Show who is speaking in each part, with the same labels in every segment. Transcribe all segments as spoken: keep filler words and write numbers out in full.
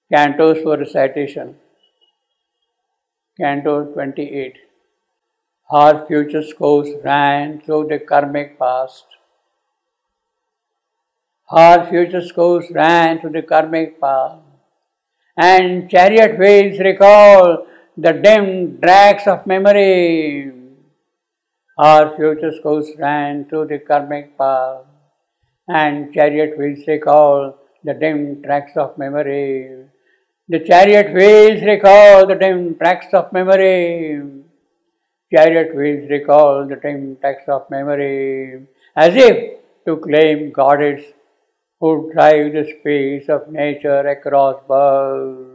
Speaker 1: Cantos for recitation. Canto twenty-eight. Her future course ran through the karmic past. Her future course ran through the karmic past. And chariot wheels recall the dim tracks of memory. Her future course ran through the karmic past. And chariot wheels recall the dim tracks of memory. The chariot wheels recall the dim tracks of memory. Chariot wheels recall the dim tracks of memory, as if to claim goddess who drive the space of nature across birth.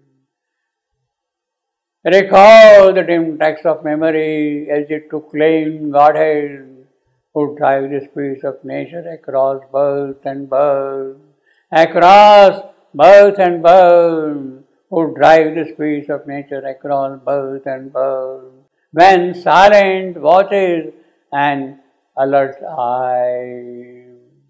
Speaker 1: Recall the dim tracks of memory, as if to claim goddess who drive the space of nature across birth and birth. Across birth and birth, who drive the space of nature across birth and birth. When silent watches an alert eye.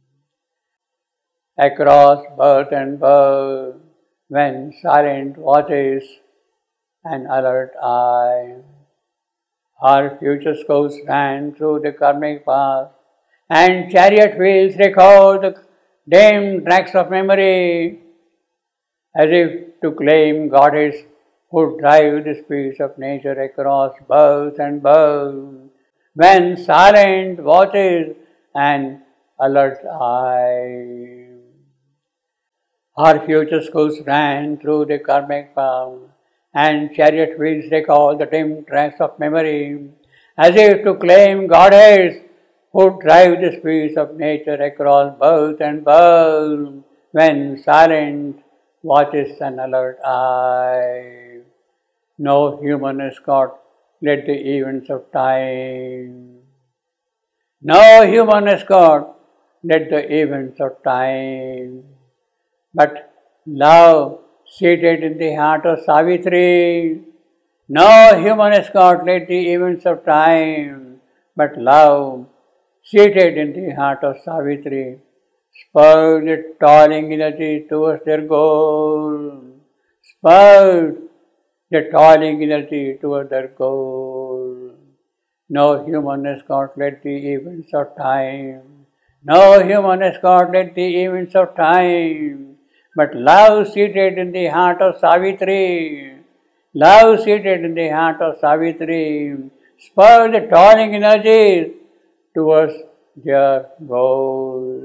Speaker 1: Across birth and birth, when silent watches an alert eye. Her future course ran through the karmic past, and chariot wheels recall the dim tracks of memory, as if to claim goddess who drive the space of nature across birth and birth. When silent watches an alert eye. Her future course ran through the karmic path, and chariot wheels recall the dim tracks of memory, as if to claim goddess who drive the space of nature across birth and birth. When silent watches an alert eye. No human escort led the events of time. No human escort led the events of time. But love seated in the heart of Savitri. No human escort led the events of time. But love seated in the heart of Savitri spurred the toiling energy towards their goal. Spurred the toiling energy towards their goal. No human escort led the events of time. No human escort led the events of time. But love seated in the heart of Savitri. Love seated in the heart of Savitri spurred the toiling energies towards their goal.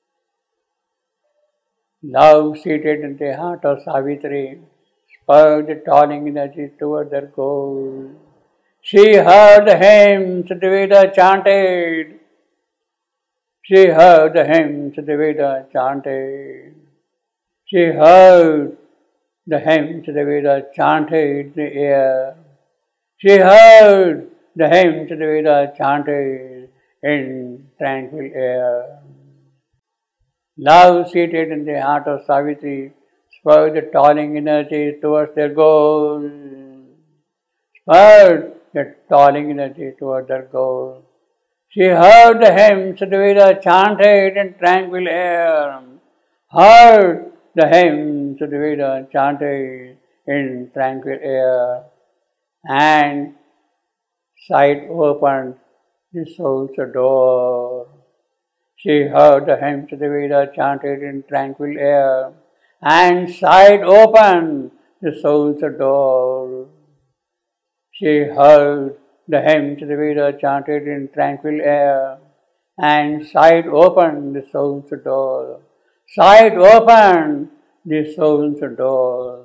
Speaker 1: Love seated in the heart of Savitri spurred the toiling energy toward their goal. She heard the hymns the Veda chanted. She heard the hymns the Veda chanted. She heard the hymns the Veda chanted in the air. She heard the hymns the Veda chanted in tranquil air. Love seated in the heart of Savitri spurred the toiling energies towards their goal. Spurred the toiling energy towards their goal. She heard the hymns the Veda chanted in tranquil air. Heard the hymns the Veda chanted in tranquil air. And sight opened the soul's door. She heard the hymns the Veda chanted in tranquil air, and sight opened the soul's door. She heard the hymns the Veda chanted in tranquil air, and sight opened the soul's door. Sight opened the soul's door.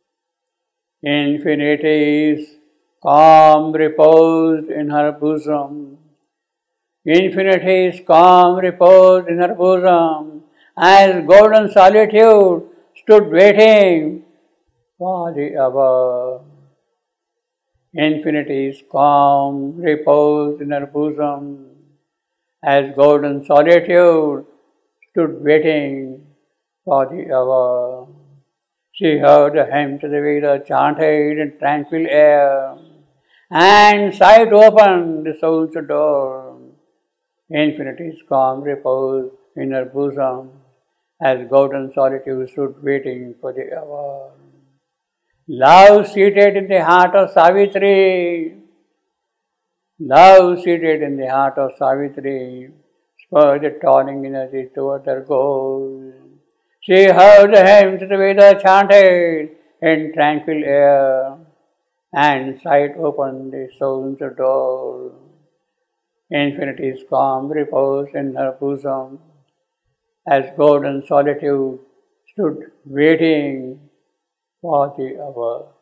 Speaker 1: Infinity's calm reposed in her bosom. Infinity's calm reposed in her bosom, as golden solitude stood waiting for the hour. Infinity's calm reposed in her bosom, as golden solitude stood waiting for the hour. She heard the hymns the Veda chanted in tranquil air, and sight opened the soul's door. Infinity's calm reposed in her bosom, as golden solitude stood waiting for the hour. Love seated in the heart of Savitri, love seated in the heart of Savitri, spurred the toiling energy toward their goal. She heard the hymns the Vedas chanted in tranquil air, and sight opened the soul's door. Infinity's calm reposed in her bosom, as golden solitude stood waiting for the hour.